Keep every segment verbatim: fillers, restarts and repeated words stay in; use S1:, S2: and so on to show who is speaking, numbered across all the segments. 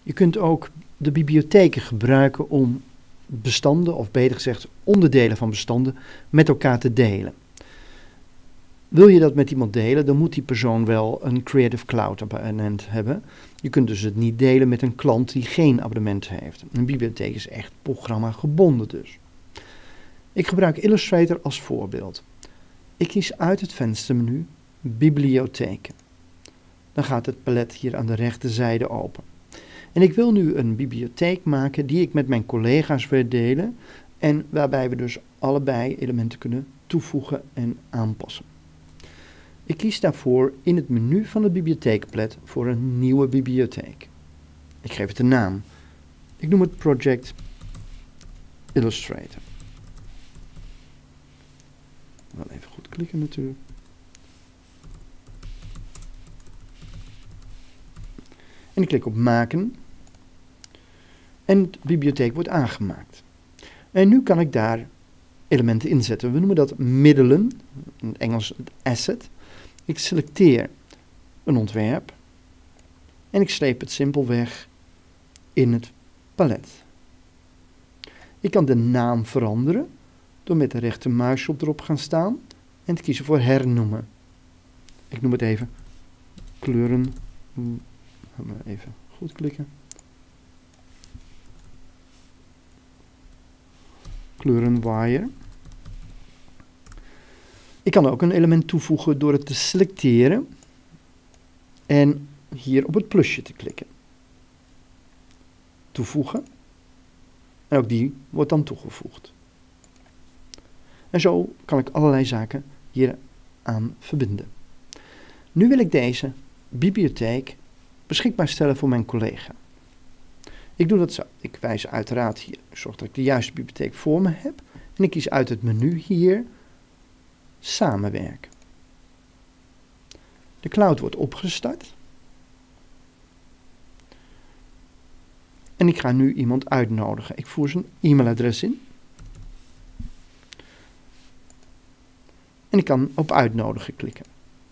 S1: Je kunt ook de bibliotheken gebruiken om bestanden, of beter gezegd onderdelen van bestanden, met elkaar te delen. Wil je dat met iemand delen, dan moet die persoon wel een Creative Cloud abonnement hebben. Je kunt dus het niet delen met een klant die geen abonnement heeft. Een bibliotheek is echt programma gebonden dus. Ik gebruik Illustrator als voorbeeld. Ik kies uit het venstermenu Bibliotheken. Dan gaat het palet hier aan de rechterzijde open. En ik wil nu een bibliotheek maken die ik met mijn collega's wil delen en waarbij we dus allebei elementen kunnen toevoegen en aanpassen. Ik kies daarvoor in het menu van het bibliotheekpalet voor een nieuwe bibliotheek. Ik geef het een naam. Ik noem het Project Illustrator. Wel even goed klikken natuurlijk. En ik klik op maken. En de bibliotheek wordt aangemaakt. En nu kan ik daar elementen inzetten. We noemen dat middelen, in het Engels het asset. Ik selecteer een ontwerp. En ik sleep het simpelweg in het palet. Ik kan de naam veranderen door met de rechtermuisknop erop gaan staan en te kiezen voor hernoemen. Ik noem het even kleuren. Gaan we even goed klikken. Kleurenwaaier. Ik kan ook een element toevoegen door het te selecteren en hier op het plusje te klikken. Toevoegen. En ook die wordt dan toegevoegd. En zo kan ik allerlei zaken hier aan verbinden. Nu wil ik deze bibliotheek beschikbaar stellen voor mijn collega. Ik doe dat zo. Ik wijs uiteraard hier. Ik zorg dat ik de juiste bibliotheek voor me heb. En ik kies uit het menu hier samenwerken. De cloud wordt opgestart. En ik ga nu iemand uitnodigen. Ik voer zijn e-mailadres in. En ik kan op uitnodigen klikken.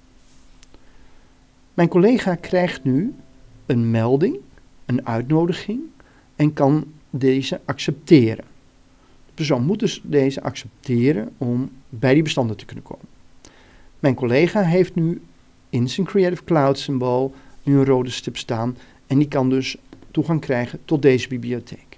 S1: Mijn collega krijgt nu een melding, een uitnodiging en kan deze accepteren. De persoon moet dus deze accepteren om bij die bestanden te kunnen komen. Mijn collega heeft nu in zijn Creative Cloud symbool nu een rode stip staan en die kan dus toegang krijgen tot deze bibliotheek.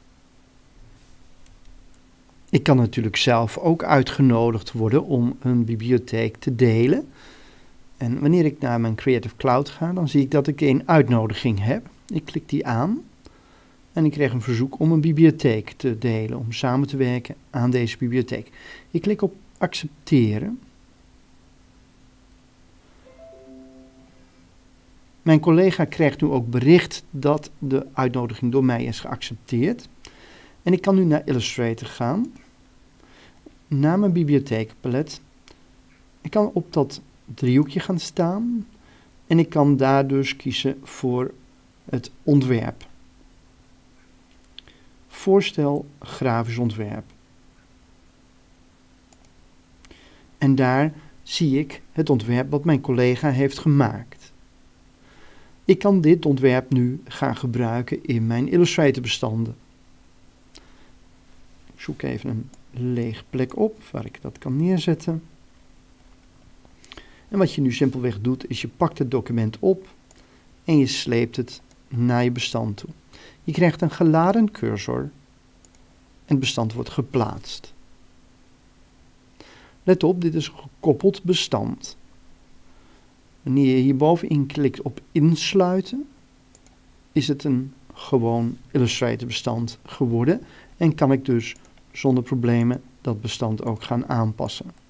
S1: Ik kan natuurlijk zelf ook uitgenodigd worden om een bibliotheek te delen. En wanneer ik naar mijn Creative Cloud ga, dan zie ik dat ik een uitnodiging heb. Ik klik die aan en ik krijg een verzoek om een bibliotheek te delen, om samen te werken aan deze bibliotheek. Ik klik op accepteren. Mijn collega krijgt nu ook bericht dat de uitnodiging door mij is geaccepteerd. En ik kan nu naar Illustrator gaan, naar mijn bibliotheekpalet. Ik kan op dat driehoekje gaan staan en ik kan daar dus kiezen voor het ontwerp. Voorstel grafisch ontwerp. En daar zie ik het ontwerp wat mijn collega heeft gemaakt. Ik kan dit ontwerp nu gaan gebruiken in mijn Illustrator bestanden. Ik zoek even een leeg plek op waar ik dat kan neerzetten. En wat je nu simpelweg doet is je pakt het document op en je sleept het naar je bestand toe. Je krijgt een geladen cursor en het bestand wordt geplaatst. Let op, dit is een gekoppeld bestand. Wanneer je hierbovenin klikt op insluiten, is het een gewoon Illustrator bestand geworden en kan ik dus zonder problemen dat bestand ook gaan aanpassen.